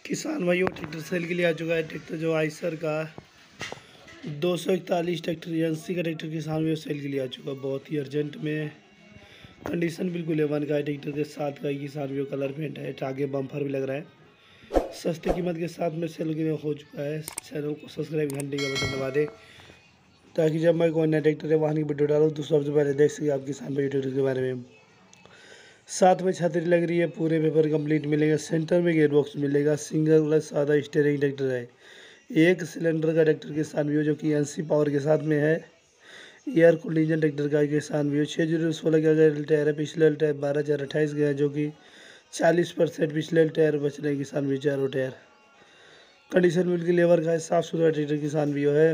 किसान भाइयों tractor cell के लिए आ चुका है। ट्रैक्टर जो आइसर का 241 ट्रैक्टर एजेंसी का ट्रैक्टर किसान भाइयों सेल के लिए आ चुका है। बहुत ही अर्जेंट में कंडीशन बिल्कुल A1 का है। ट्रैक्टर के साथ का किसान भाइयों कलर पेंट है, आगे बम्पर भी लग रहा है। सस्ती कीमत के साथ में सेल के लिए हो चुका है। चैनल को सब्सक्राइब घंटे का बटन दबा दे ताकि जब मैं कोई नया ट्रैक्टर है वाहन की वीडियो डालूँ तो सबसे पहले देख सके आप किसान भाई ट्रैक्टर के बारे में। साथ में छतरी लग रही है, पूरे पेपर कंप्लीट मिलेगा। सेंटर में गियर बॉक्स मिलेगा। सिंगल क्लच सादा स्टीयरिंग ट्रैक्टर है। एक सिलेंडर का ट्रैक्टर किसान व्यू जो कि NC पावर के साथ में है। एयर कूल्ड इंजन ट्रैक्टर का किसान व्यू 6016 का टायर है। पिछले टायर 12/4/28 गया जो कि 40% पिछले टायर बच रहे किसान व्यू चारों टायर। कंडीशन बिल्कुल लेवर का है, साफ सुथरा ट्रैक्टर किसान व्यू है।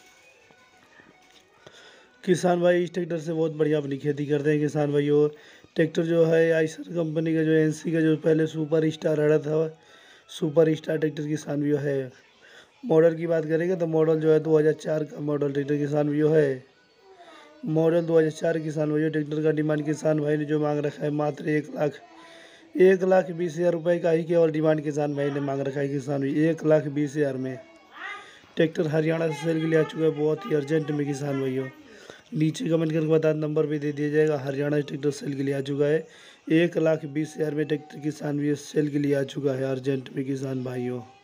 किसान भाई इस ट्रैक्टर से बहुत बढ़िया अपनी खेती करते हैं। किसान भाइयों ट्रैक्टर जो है आइसर कंपनी का जो NC का जो पहले सुपर स्टार रहा था, सुपर स्टार ट्रैक्टर किसान व्यू है। मॉडल की बात करेंगे तो मॉडल जो है 2004 का मॉडल ट्रैक्टर किसान व्यू है। मॉडल 2004 किसान भाइयों ट्रैक्टर का डिमांड किसान भाई ने जो मांग रखा है मात्र 1,20,000 रुपये का ही केवल डिमांड किसान भाई ने मांग रखा है। किसान भाई 1,20,000 में ट्रैक्टर हरियाणा से सेल के लिए आ चुका है। बहुत ही अर्जेंट में किसान भाइयों नीचे कमेंट करके बता नंबर भी दे दिया जाएगा। हरियाणा ट्रैक्टर सेल के लिए आ चुका है। 1,20,000 में ट्रैक्टर किसान भी सेल के लिए आ चुका है अर्जेंट में किसान भाइयों।